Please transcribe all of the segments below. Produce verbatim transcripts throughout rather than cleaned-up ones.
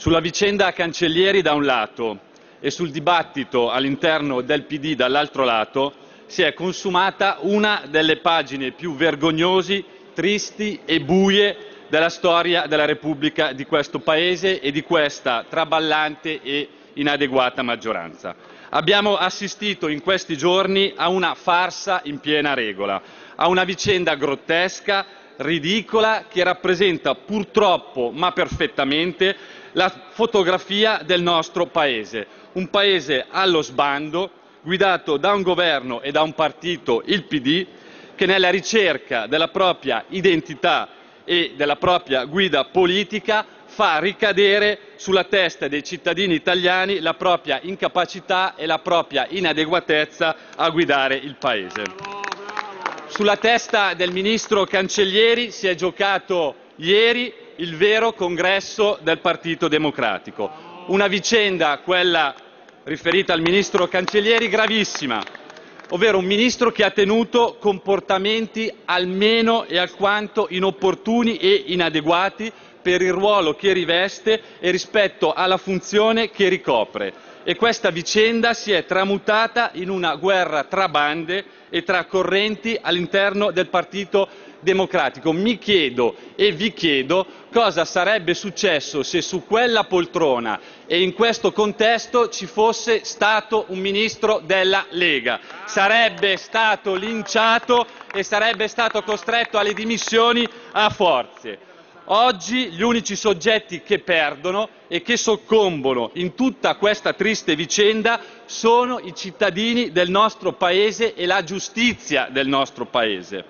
Sulla vicenda Cancellieri da un lato e sul dibattito all'interno del P D dall'altro lato si è consumata una delle pagine più vergognosi, tristi e buie della storia della Repubblica di questo Paese e di questa traballante e inadeguata maggioranza. Abbiamo assistito in questi giorni a una farsa in piena regola, a una vicenda grottesca, ridicola, che rappresenta purtroppo, ma perfettamente, la fotografia del nostro Paese. Un Paese allo sbando, guidato da un governo e da un partito, il P D, che nella ricerca della propria identità e della propria guida politica fa ricadere sulla testa dei cittadini italiani la propria incapacità e la propria inadeguatezza a guidare il Paese. Sulla testa del ministro Cancellieri si è giocato ieri il vero congresso del Partito Democratico. Una vicenda, quella riferita al ministro Cancellieri, gravissima, ovvero un ministro che ha tenuto comportamenti almeno e alquanto inopportuni e inadeguati per il ruolo che riveste e rispetto alla funzione che ricopre. E questa vicenda si è tramutata in una guerra tra bande e tra correnti all'interno del Partito Democratico. Mi chiedo e vi chiedo cosa sarebbe successo se su quella poltrona e in questo contesto ci fosse stato un ministro della Lega. Sarebbe stato linciato e sarebbe stato costretto alle dimissioni a forze. Oggi gli unici soggetti che perdono e che soccombono in tutta questa triste vicenda sono i cittadini del nostro Paese e la giustizia del nostro Paese.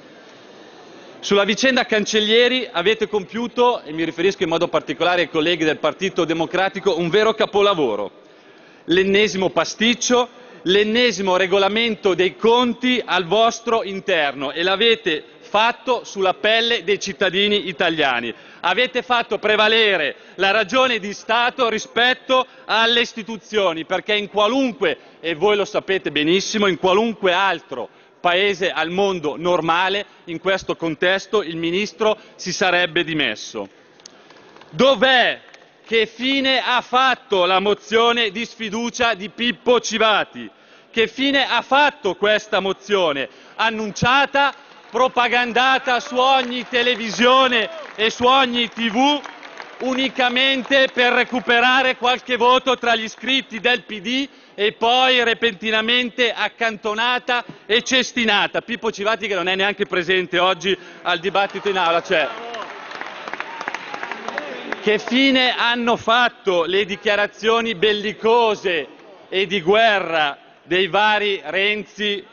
Sulla vicenda Cancellieri avete compiuto, e mi riferisco in modo particolare ai colleghi del Partito Democratico, un vero capolavoro. L'ennesimo pasticcio, l'ennesimo regolamento dei conti al vostro interno, e l'avete fatto sulla pelle dei cittadini italiani. Avete fatto prevalere la ragione di Stato rispetto alle istituzioni, perché in qualunque, e voi lo sapete benissimo, in qualunque altro Paese al mondo normale, in questo contesto il Ministro si sarebbe dimesso. Dov'è? Che fine ha fatto la mozione di sfiducia di Pippo Civati? Che fine ha fatto questa mozione? Annunciata, propagandata su ogni televisione e su ogni tivù unicamente per recuperare qualche voto tra gli iscritti del P D e poi repentinamente accantonata e cestinata. Pippo Civati, che non è neanche presente oggi al dibattito in aula. Cioè, che fine hanno fatto le dichiarazioni bellicose e di guerra dei vari Renzi,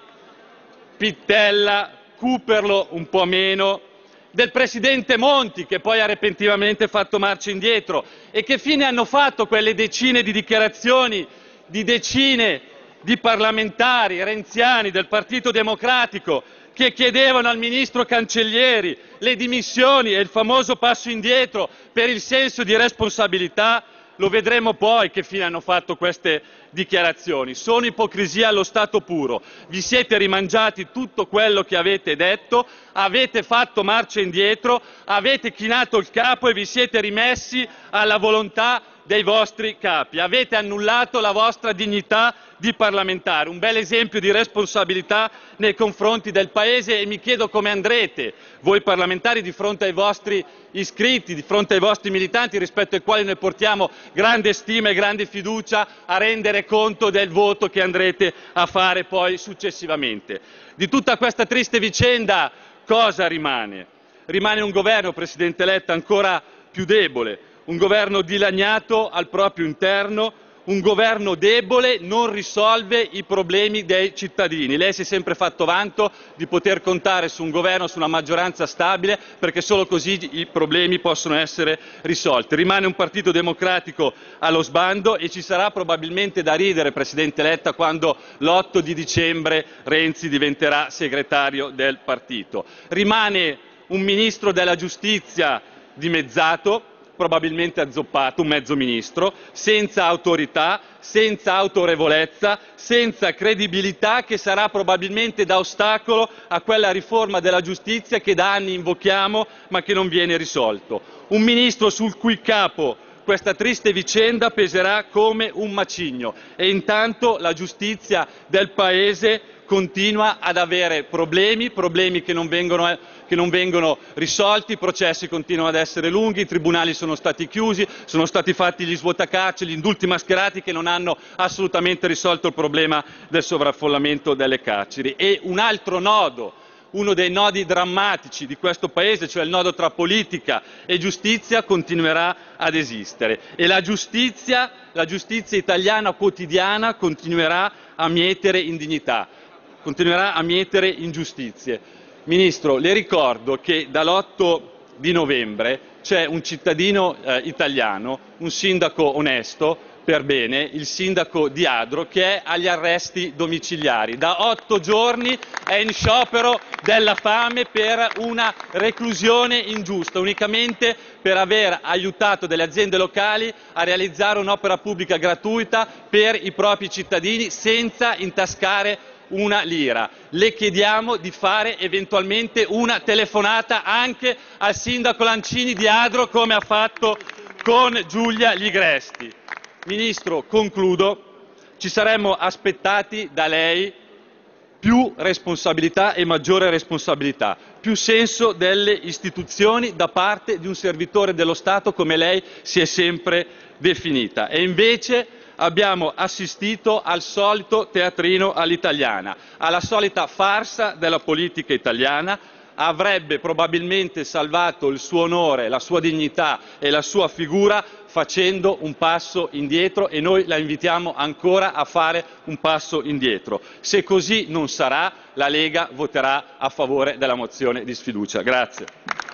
Pittella, Cooperlo un po' meno, del Presidente Monti, che poi ha repentinamente fatto marcia indietro? E che fine hanno fatto quelle decine di dichiarazioni di decine di parlamentari renziani del Partito Democratico che chiedevano al ministro Cancellieri le dimissioni e il famoso passo indietro per il senso di responsabilità? Lo vedremo poi che fine hanno fatto queste dichiarazioni. Sono ipocrisia allo stato puro. Vi siete rimangiati tutto quello che avete detto, avete fatto marcia indietro, avete chinato il capo e vi siete rimessi alla volontà dei vostri capi. Avete annullato la vostra dignità di parlamentare, un bel esempio di responsabilità nei confronti del Paese, e mi chiedo come andrete voi parlamentari di fronte ai vostri iscritti, di fronte ai vostri militanti, rispetto ai quali noi portiamo grande stima e grande fiducia, a rendere conto del voto che andrete a fare poi successivamente. Di tutta questa triste vicenda cosa rimane? Rimane un governo, Presidente Letta, ancora più debole, un governo dilaniato al proprio interno, un governo debole non risolve i problemi dei cittadini. Lei si è sempre fatto vanto di poter contare su un governo, su una maggioranza stabile, perché solo così i problemi possono essere risolti. Rimane un Partito Democratico allo sbando e ci sarà probabilmente da ridere, Presidente Letta, quando l'otto di dicembre Renzi diventerà segretario del partito. Rimane un Ministro della Giustizia dimezzato, probabilmente azzoppato, un mezzo ministro, senza autorità, senza autorevolezza, senza credibilità, che sarà probabilmente da ostacolo a quella riforma della giustizia che da anni invochiamo ma che non viene risolto. Un ministro sul cui capo questa triste vicenda peserà come un macigno e intanto la giustizia del Paese continua ad avere problemi, problemi che non vengono, eh, che non vengono risolti, i processi continuano ad essere lunghi, i tribunali sono stati chiusi, sono stati fatti gli svuotacarceri, gli indulti mascherati che non hanno assolutamente risolto il problema del sovraffollamento delle carceri. E un altro nodo, uno dei nodi drammatici di questo Paese, cioè il nodo tra politica e giustizia, continuerà ad esistere e la giustizia, la giustizia italiana quotidiana continuerà a mietere indignità, continuerà a mietere ingiustizie. Ministro, le ricordo che dall'otto di novembre c'è un cittadino eh, italiano, un sindaco onesto, per bene, il sindaco di Adro, che è agli arresti domiciliari. Da otto giorni è in sciopero della fame per una reclusione ingiusta, unicamente per aver aiutato delle aziende locali a realizzare un'opera pubblica gratuita per i propri cittadini senza intascare una lira. Le chiediamo di fare eventualmente una telefonata anche al sindaco Lancini di Adro, come ha fatto con Giulia Ligresti. Ministro, concludo, ci saremmo aspettati da lei più responsabilità e maggiore responsabilità, più senso delle istituzioni da parte di un servitore dello Stato come lei si è sempre definita. E invece abbiamo assistito al solito teatrino all'italiana, alla solita farsa della politica italiana. Avrebbe probabilmente salvato il suo onore, la sua dignità e la sua figura facendo un passo indietro e noi la invitiamo ancora a fare un passo indietro. Se così non sarà, la Lega voterà a favore della mozione di sfiducia. Grazie.